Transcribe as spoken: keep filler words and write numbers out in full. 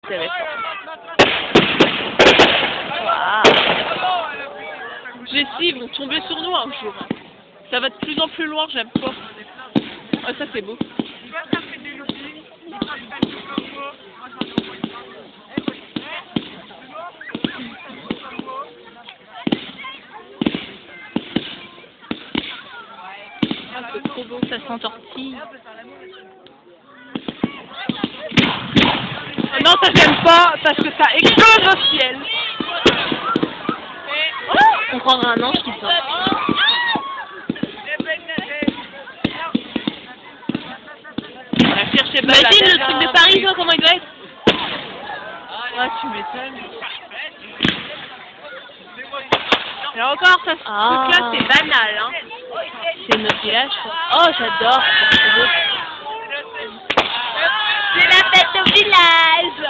ça va être fort. Wow. Jessie, ils vont tomber sur nous un jour. Ça va de plus en plus loin, j'aime pas. Ah, ça c'est beau. Ah, c'est trop beau, ça s'entortille. Non, ça j'aime pas, parce que ça explose au ciel. On croirait un ange qui sort. Imagine le truc de Paris, toi, comment il doit être? Ouais, tu m'étonnes. Et encore, ça, Ah. ce truc-là, c'est banal, hein. C'est notre village, quoi. Oh, j'adore. C'est la fête au village.